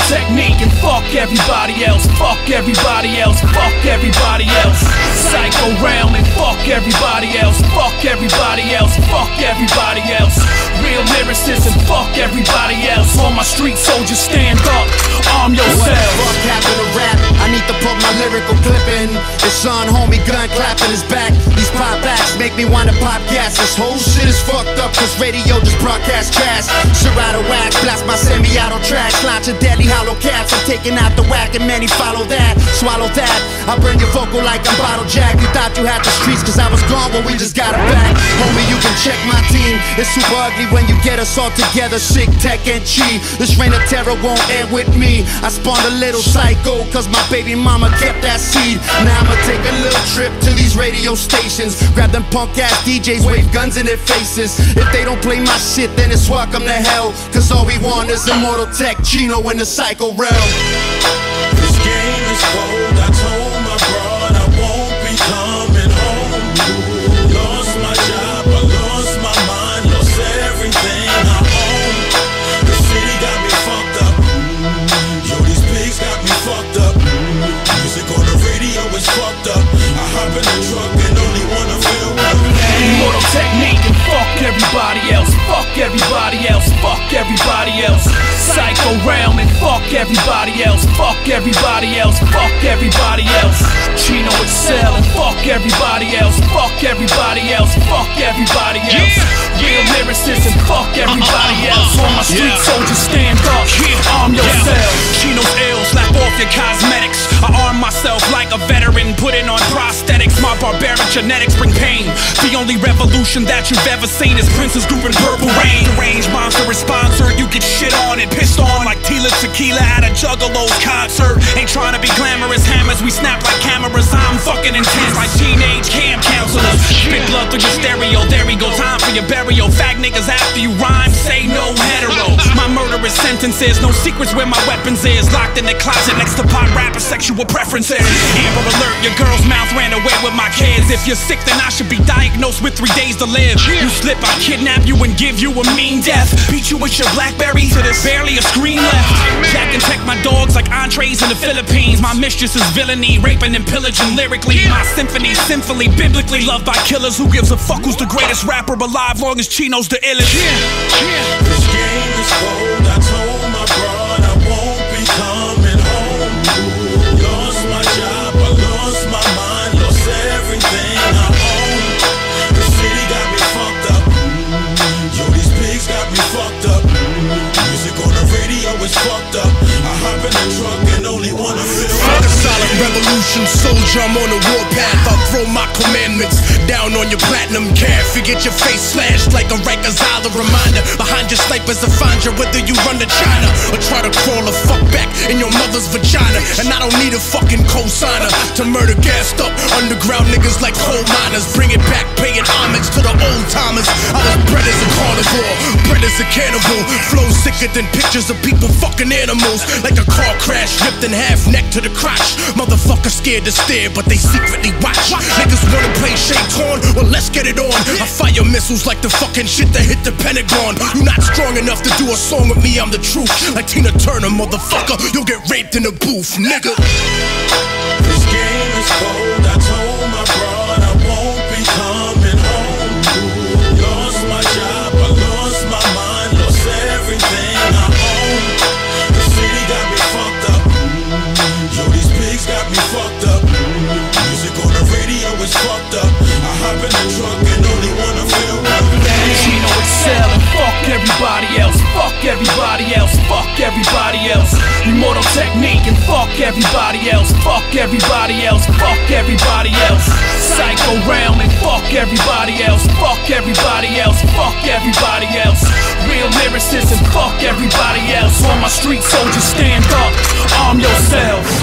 technique and fuck everybody else. Fuck everybody else. Fuck everybody else. Psycho realm and fuck everybody else. Fuck everybody else. Fuck everybody else. Real lyricists and fuck everybody else. All my street soldiers stand up. Arm yourself. Fuck happened to rap? I need to put my lyrical clip in. It's son, homie, gun clapping his back. These pop acts make me wanna pop gas. This whole shit is fucked up cause radio just broadcast gas. Serato wax, blast my semi-auto tracks. Launch a deadly hollow caps. I'm taking out the whack and many follow that. Swallow that. I burn your vocal like I'm bottle jack. You thought you had the streets cause I was gone, but we just got it back. Homie, you can check my team. It's super ugly when you get us all together. Sick, tech, and chi. This reign of terror won't end with me. I spawned a little psycho cause my baby mama kept that seed. Now I'ma take a little trip to these radio stations. Grab them punk ass DJs, wave guns in their faces. If they don't play my shit, then it's welcome to hell. Cause all we want is Immortal Tech, Chino in the psycho realm. This game is cold, I told my broad I won't be coming home. Lost my job, I lost my mind, lost everything I own. The city got me fucked up. Yo, these pigs got me fucked up. Music on the radio is fucked up. I hop in the truck and only wanna feel one. Immortal technique and fuck everybody else. Fuck everybody else. Fuck everybody else. Psycho realm and fuck everybody else. Fuck everybody else. Fuck everybody else. Chino Excel and fuck everybody else. Fuck everybody else. Fuck everybody else. Real lyricists and fuck everybody else. All my street soldiers stand up. Arm yourself. Chino's ill, slap off your cosmetics. I arm myself like a veteran, putting on prosthetics. My barbaric genetics bring pain. The only revolution that you've ever seen is Prince's group in Purple Rain. Deranged monster sponsor, you get shit on and pissed on like Tila Tequila at a Juggalo's concert. Ain't trying to be glamorous hammers, we snap like cameras. I'm fucking intense like teenage camp counselors. Spit blood through your stereo, there we go, time for your burial. Fag niggas after you rhyme, say no hetero. My murderous sentences, no secrets where my weapons is. Locked in the closet next to pop rapper sexual preferences. Amber alert, your girl's mouth ran away with my kids. If you're sick then I should be diagnosed with 3 days to live. You slip, I kidnap you and give you a mean death. Beat you with your Blackberry to there's barely a screen left. Jack and tech my dogs like entrees in the Philippines. My mistress is villainy, raping and pillaging lyrically. My symphony, sinfully, biblically loved by killers. Who gives a fuck who's the greatest rapper alive long as Chino's the illest? This game is cold, I told my broad I won't be coming home. Lost my job, I lost my mind, lost everything I own. The city got me fucked up. Yo, these pigs got me fucked up. Music on the radio is fucked up. I hop in the truck and only wanna feel Fuck a solid revolution soldier, I'm on the warpath. I'll throw my commandments down on your platinum calf. You get your face slashed like a Rikers Island reminder. Behind your snipers to find you, whether you run to China or try to crawl a fuck back in your mother's vagina. And I don't need a fucking cosigner to murder gassed up underground niggas like coal miners. Bring it back, paying homage to the old timers. I was bred as a carnivore, bred as a cannibal. Flow sicker than pictures of people fucking animals. Like a car crash, ripped in half, neck to the crotch. Motherfuckers scared to stare, but they secretly watch. Niggas wanna play Shaitan, well let's get it on. I fire missiles like the fucking shit that hit the Pentagon. You not strong enough to do a song with me, I'm the truth. Like Tina Turner, motherfucker, you'll get raped in the booth, nigga. This game is cold, I told my broad I won't be coming home. Lost my job, I lost my mind, lost everything I own. The city got me fucked up. Yo, these pigs got me fucked up. Music on the radio is fucked up. I hop in the truck and only wanna feel one. Chino Excel and fuck everybody else. Fuck everybody else. Fuck everybody else. Immortal technique and fuck everybody else. Fuck everybody else. Fuck everybody else. Psycho realm and fuck everybody else. Fuck everybody else. Fuck everybody else. Real lyricists and fuck everybody else. All my street soldiers stand up. Arm yourselves.